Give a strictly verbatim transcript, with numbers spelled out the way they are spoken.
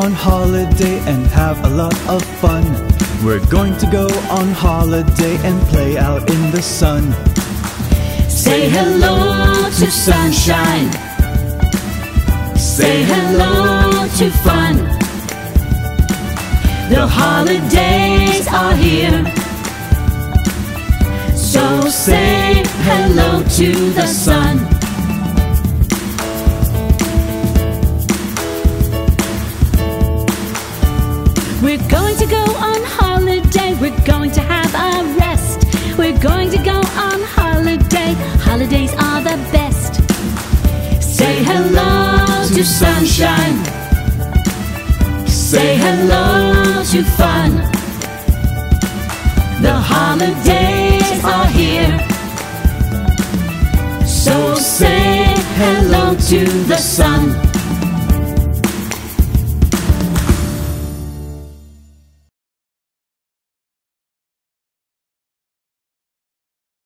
on holiday and have a lot of fun. We're going to go on holiday and play out in the sun. Say hello to sunshine. Say hello to fun. The holidays are here, so say hello to the sun. We're going to go on holiday, we're going to have a rest. We're going to go on holiday, holidays are the best. Say hello to sunshine. Say hello to fun. The holidays are here, so say hello to the sun.